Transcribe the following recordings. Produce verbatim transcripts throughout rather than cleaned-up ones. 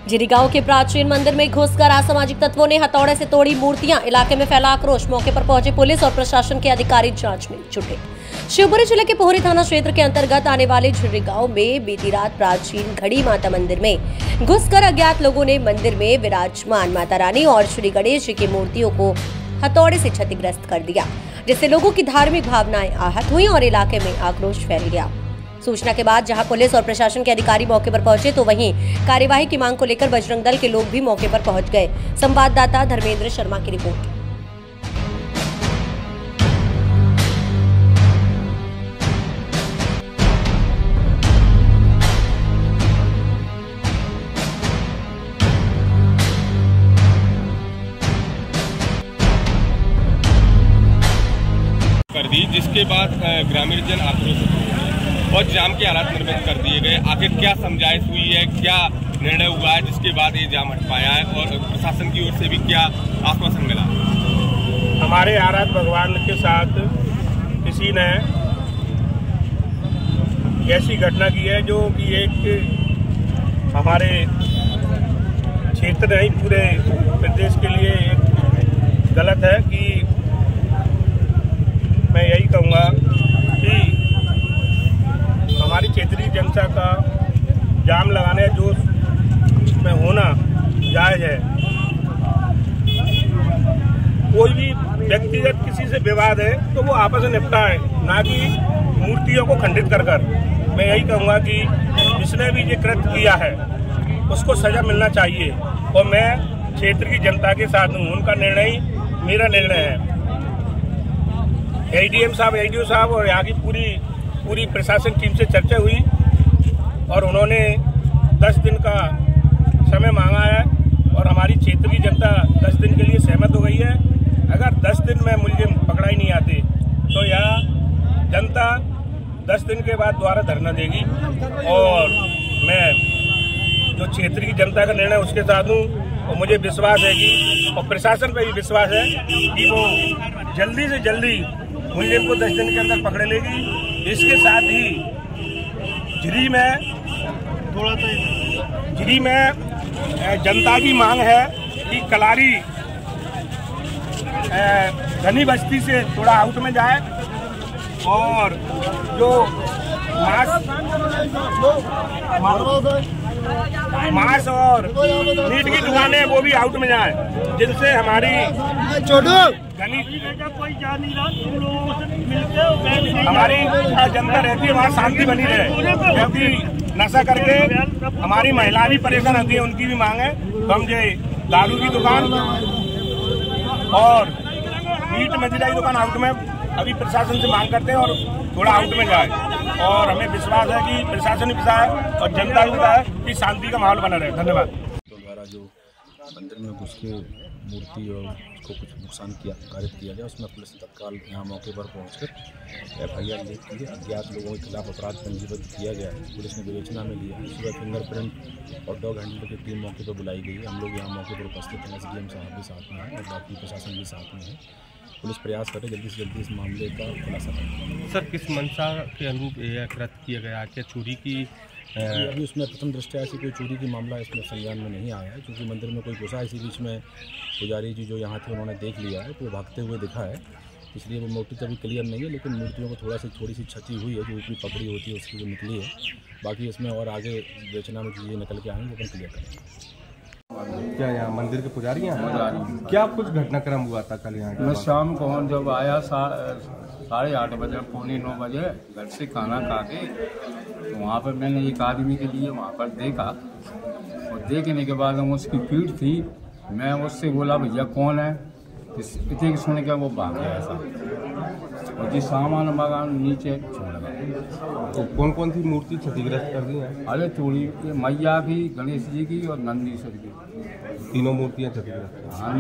झिरी गांव के प्राचीन मंदिर में घुसकर असामाजिक तत्वों ने हथौड़े से तोड़ी मूर्तियां। इलाके में फैला आक्रोश। मौके पर पहुंचे पुलिस और प्रशासन के अधिकारी जांच में जुटे। शिवपुरी जिले के पोहरी थाना क्षेत्र के अंतर्गत आने वाले झिरी गांव में बीती रात प्राचीन घड़ी माता मंदिर में घुसकर अज्ञात लोगों ने मंदिर में विराजमान माता रानी और श्री गणेश जी की मूर्तियों को हथौड़े से क्षतिग्रस्त कर दिया, जिससे लोगों की धार्मिक भावनाएं आहत हुई और इलाके में आक्रोश फैल गया। सूचना के बाद जहां पुलिस और प्रशासन के अधिकारी मौके पर पहुंचे तो वहीं कार्यवाही की मांग को लेकर बजरंग दल के लोग भी मौके पर पहुंच गए। संवाददाता धर्मेंद्र शर्मा की रिपोर्ट। कर दी, जिसके बाद ग्रामीण जन आक्रोशित हुए और जाम के हालात निर्मित कर दिए गए। आखिर क्या समझाइश हुई है, क्या निर्णय हुआ है जिसके बाद ये जाम हट पाया है और प्रशासन की ओर से भी क्या आश्वासन मिला? हमारे आराध भगवान के साथ किसी ने ऐसी घटना की है जो कि एक हमारे क्षेत्र नहीं पूरे प्रदेश के लिए एक गलत है कि मैं यही कहूँगा कि हमारी क्षेत्रीय जनता का जाम लगाने जो में होना जायज़ है। कोई भी व्यक्तिगत किसी से विवाद है तो वो आपस में निपटाए, ना कि मूर्तियों को खंडित कर कर। मैं यही कहूँगा कि जिसने भी ये कृत्य किया है उसको सजा मिलना चाहिए और मैं क्षेत्र की जनता के साथ हूँ। उनका निर्णय मेरा निर्णय है। एडीएम साहब, एडीओ साहब और यहाँ की पूरी पूरी प्रशासन टीम से चर्चा हुई और उन्होंने दस दिन का समय मांगा है और हमारी क्षेत्र की जनता दस दिन के लिए सहमत हो गई है। अगर दस दिन में मुलजिम पकड़ा ही नहीं आते तो यह जनता दस दिन के बाद दोबारा धरना देगी और मैं जो क्षेत्र की जनता का निर्णय उसके साथ हूँ और मुझे विश्वास है कि और प्रशासन पर भी विश्वास है कि वो जल्दी से जल्दी मुलजिम को दस दिन के अंदर पकड़ लेगी। इसके साथ ही झिरी में थोड़ा सा झिरी में जनता की मांग है कि कलारी घनी बस्ती से थोड़ा आउट में जाए और जो मांस मांस और मीट की दुकानें हैं वो भी आउट में जाए, जिनसे हमारी घनी हमारी जनता रहती है वहाँ शांति बनी रहे। क्योंकि नशा करके हमारी महिला भी परेशान होती है, उनकी भी मांग है। तो हम जो दारू की दुकान और मीट मदिरा की दुकान आउट में अभी प्रशासन से मांग करते हैं और थोड़ा आउट में जाए और हमें विश्वास है कि प्रशासन भी पिता है और जनता भी पिता है कि शांति का माहौल बना रहे। धन्यवाद। तो द्वारा जो मंदिर में घुस के मूर्ति और उसको कुछ नुकसान किया कारित किया गया, उसमें पुलिस तत्काल यहाँ मौके पर पहुंचकर एफ आई आर लिख की है। अज्ञात लोगों के खिलाफ अपराध पंजीबद्ध किया गया है। पुलिस ने विवेचना में लिया है। सुबह फिंगरप्रिंट और डॉग हैंडलर की टीम मौके पर बुलाई गई है। हम लोग यहाँ मौके पर उपस्थित हैं। एस डी एम साहब भी साथ में हैं और बाकी प्रशासन भी साथ में है। पुलिस प्रयास करे जल्दी से जल्दी इस मामले का खुलासा करें। सर, किस मंशा के अनुरूप यह कृत्य किया गया? क्या चोरी की? अभी उसमें प्रथम दृष्टया ऐसी कोई चोरी की मामला इसमें संज्ञान में नहीं आया है, क्योंकि मंदिर में कोई घुसा। इसी बीच में पुजारी जी जो यहाँ थे उन्होंने देख लिया है तो वो भागते हुए दिखा है, इसलिए वो मोटिव तो अभी क्लियर नहीं है। लेकिन मूर्तियों को थोड़ा सी थोड़ी सी क्षति हुई है, जो ऊपरी पकड़ी होती है उसकी वो निकली है। बाकी इसमें और आगे विवेचना में चीज़ें निकल के आएंगे, वो क्लियर करेंगे। क्या यहाँ मंदिर के पुजारी हैं? क्या कुछ घटनाक्रम हुआ था कल यहाँ? मैं शाम को जब आया साढ़े आठ बजे पौने नौ बजे घर से खाना खा के, तो वहाँ पर मैंने एक आदमी के लिए वहाँ पर देखा और देखने के बाद हम उसकी पीठ थी। मैं उससे बोला भैया कौन है, इतने सुन के वो भाग गया ऐसा और जी सामान बागान नीचे छोड़ लगा। तो कौन कौन सी मूर्ति क्षतिग्रस्त कर दी है? अरे थोड़ी मैया की, गणेश जी की और नंदीश्वर की, तीनों मूर्तियाँ क्षतिग्रस्त। हाँ,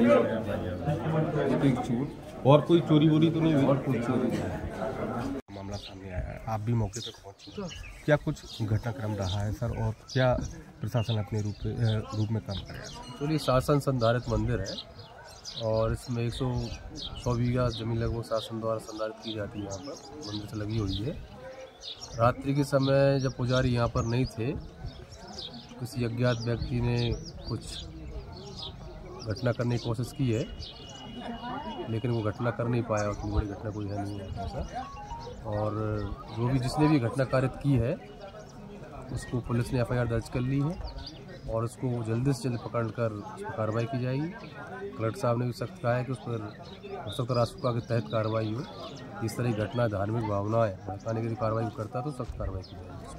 थोड़ी छूट। और कोई चोरी वोरी तो नहीं हुई? और कोई चोरी नहीं। मामला सामने आया है, आप भी मौके पर पहुंचे, क्या कुछ घटनाक्रम रहा है सर और क्या प्रशासन अपने रूप रूप में काम करेगा? तो ये शासन संधारित मंदिर है और इसमें एक सौ सौ बीघा जमीन लगभग शासन द्वारा संधारित की जाती है। यहाँ पर मंदिर से लगी हुई है। रात्रि के समय जब पुजारी यहाँ पर नहीं थे किसी अज्ञात व्यक्ति ने कुछ घटना करने की कोशिश की है, लेकिन वो घटना कर नहीं पाया। उतनी बड़ी घटना कोई है नहीं है ऐसा। और जो भी जिसने भी घटना कारित की है उसको पुलिस ने एफ आई आर दर्ज कर ली है और उसको जल्दी से जल्द पकड़कर उस पर कार्रवाई की जाएगी। कलेक्टर साहब ने भी सख्त कहा है कि उस पर सख्त रासुका के तहत कार्रवाई हो। इस तरह की घटना धार्मिक भावनाएं भड़काने के लिए कार्रवाई करता तो सख्त कार्रवाई की जाएगी।